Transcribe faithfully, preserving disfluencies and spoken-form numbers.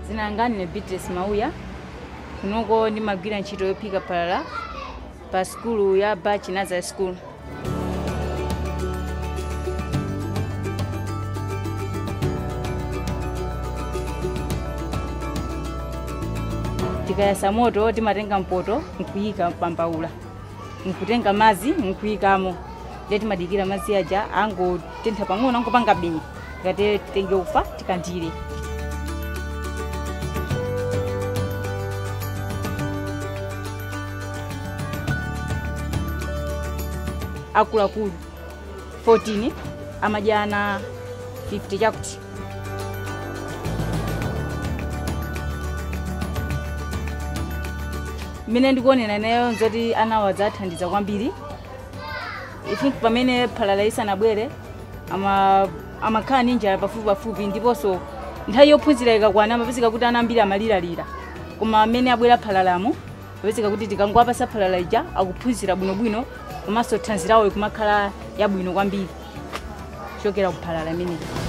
Zinanga ndine Beatrice Mauya. Kunoko ndimagwira ntchito yophika phalala pa skulu ya Bachi Nazareth School. Tikayasa moto timatenga mpoto nkuyika pambaula. Nkutenga mazi nkuyikamo. Leti madikira mazi aja ango tentha pang'ono nkupanga binyi. Ngate tenge ufa tikandire. Akula kulu fourteen amajana fifty chakuti. Mine ndikuonera nayo nzoti anawa zathandiza kwambiri. I think pamene phalala isanabwere ama amakhala ninja pafupi pafupi ndiponso nthawi yophunzira ikakwana amapezeka kuti ana ambiri amaliralira. Koma amene abwera phalalamo apezeka kuti tikangwapasa phalala ija akuphunzira bwinobwino komanso thanzi lawo ikumakhala yabwino kwambiri kuchokera kuphalala imeneyi.